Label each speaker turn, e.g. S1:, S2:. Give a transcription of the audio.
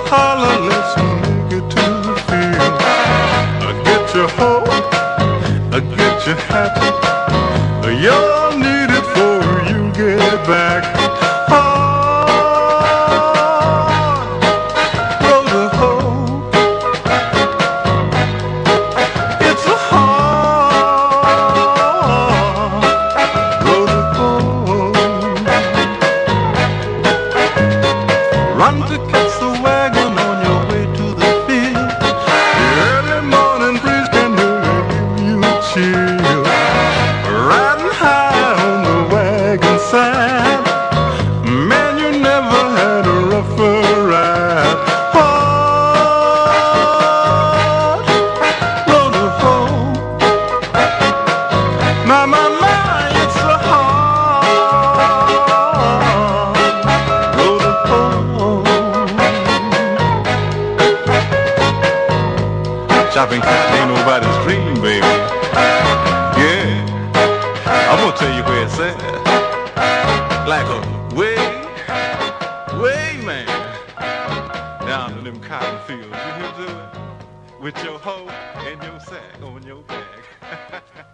S1: holler, let's make it to the field. Get your hoe, get your hat. You'll need it before you get back. Blow the hoe. It's a hard. Blow the hoe. Run to catch the wagon on your way to the field. The early morning breeze can really give you a chill. Riding high on the wagon side, man, you never had a rougher ride. Hard, blow the hoe. My, it's so hard. Blow the hoe. Chopping cotton ain't nobody's dream, baby. Yeah, I'm gonna tell you where it's at. Like a way, man, down in them cotton fields. You hear to it? With your hoe and your sack on your back.